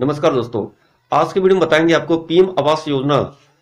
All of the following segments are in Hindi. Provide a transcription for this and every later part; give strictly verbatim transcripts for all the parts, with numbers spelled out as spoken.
नमस्कार दोस्तों। आज के वीडियो में बताएंगे आपको पीएम आवास योजना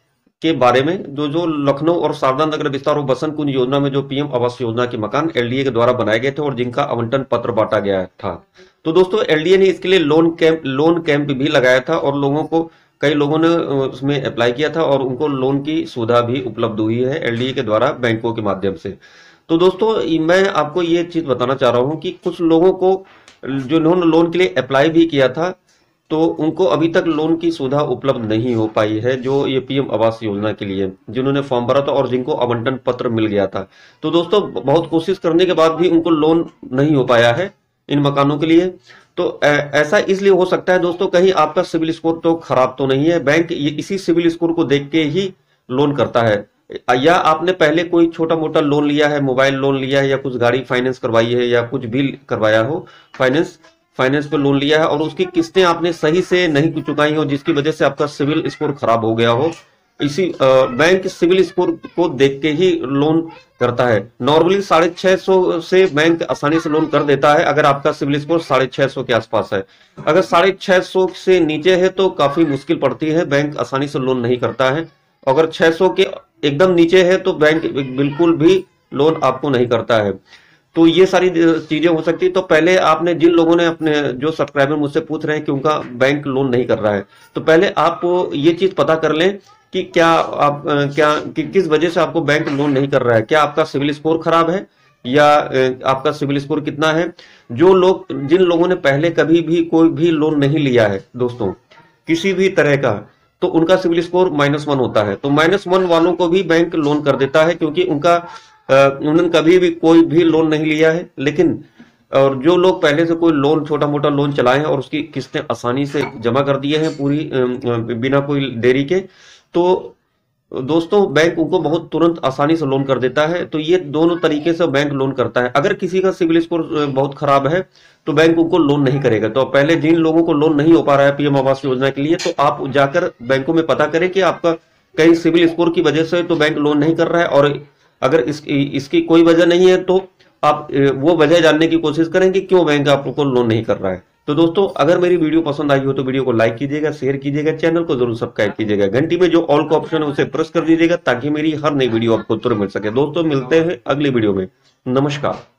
के बारे में। जो जो लखनऊ और शारदा नगर विस्तार और बसंत कुंज योजना में जो पीएम आवास योजना के मकान एलडीए के द्वारा बनाए गए थे और जिनका आवंटन पत्र बांटा गया था। तो दोस्तों एलडीए ने इसके लिए लोन कैंप लोन कैंप भी लगाया था और लोगों को कई लोगों ने उसमें अप्लाई किया था और उनको लोन की सुविधा भी उपलब्ध हुई है एलडीए के द्वारा बैंकों के माध्यम से। तो दोस्तों मैं आपको ये चीज बताना चाह रहा हूं कि कुछ लोगों को जो इन्होंने लोन के लिए अप्लाई भी किया था तो उनको अभी तक लोन की सुविधा उपलब्ध नहीं हो पाई है, जो ये पीएम आवास योजना के लिए जिन्होंने फॉर्म भरा था और जिनको आवंटन पत्र मिल गया था। तो दोस्तों बहुत कोशिश करने के बाद भी उनको लोन नहीं हो पाया है इन मकानों के लिए। तो ऐसा इसलिए हो सकता है दोस्तों, कहीं आपका सिविल स्कोर तो खराब तो नहीं है। बैंक ये इसी सिविल स्कोर को देख के ही लोन करता है, या आपने पहले कोई छोटा मोटा लोन लिया है, मोबाइल लोन लिया है या कुछ गाड़ी फाइनेंस करवाई है या कुछ भी करवाया हो, फाइनेंस फाइनेंस पे लोन लिया है और उसकी किस्तें आपने सही से नहीं चुकाई हो, जिसकी वजह से आपका सिविल स्कोर खराब हो गया हो। इसी बैंक सिविल स्कोर को देख के ही लोन करता है। नॉर्मली साढ़े छह सौ से बैंक आसानी से लोन कर देता है अगर आपका सिविल स्कोर साढ़े छह सौ के आसपास है। अगर साढ़े छह सौ से नीचे है तो काफी मुश्किल पड़ती है, बैंक आसानी से लोन नहीं करता है। अगर छह सौ के एकदम नीचे है तो बैंक बिल्कुल भी लोन आपको नहीं करता है। तो ये सारी चीजें हो सकती है। तो पहले आपने जिन लोगों ने अपने जो सब्सक्राइबर मुझसे पूछ रहे हैं कि उनका बैंक लोन नहीं कर रहा है, तो पहले आप ये चीज पता कर लें कि क्या आप क्या कि किस वजह से आपको बैंक लोन नहीं कर रहा है। क्या आपका सिविल स्कोर खराब है या आपका सिविल स्कोर कितना है। जो लोग जिन लोगों ने पहले कभी भी कोई भी लोन नहीं लिया है दोस्तों किसी भी तरह का, तो उनका सिविल स्कोर माइनस वन होता है। तो माइनस वन वालों को भी बैंक लोन कर देता है क्योंकि उनका उन्होंने कभी भी कोई भी लोन नहीं लिया है। लेकिन और जो लोग पहले से कोई लोन छोटा मोटा लोन चलाए हैं और उसकी किस्तें आसानी से जमा कर दिए हैं पूरी बिना कोई देरी के, तो दोस्तों बैंक उनको बहुत तुरंत आसानी से लोन कर देता है। तो ये दोनों तरीके से बैंक लोन करता है। अगर किसी का सिविल स्कोर बहुत खराब है तो बैंक उनको लोन नहीं करेगा। तो पहले जिन लोगों को लोन नहीं हो पा रहा है पीएम आवास योजना के लिए, तो आप जाकर बैंकों में पता करें कि आपका कहीं सिविल स्कोर की वजह से तो बैंक लोन नहीं कर रहा है, और अगर इस, इसकी कोई वजह नहीं है तो आप वो वजह जानने की कोशिश करें कि क्यों बैंक आपको लोन नहीं कर रहा है। तो दोस्तों अगर मेरी वीडियो पसंद आई हो तो वीडियो को लाइक कीजिएगा, शेयर कीजिएगा, चैनल को जरूर सब्सक्राइब कीजिएगा, घंटी में जो ऑल का ऑप्शन है उसे प्रेस कर दीजिएगा ताकि मेरी हर नई वीडियो आपको तुरंत मिल सके। दोस्तों मिलते हैं अगली वीडियो में। नमस्कार।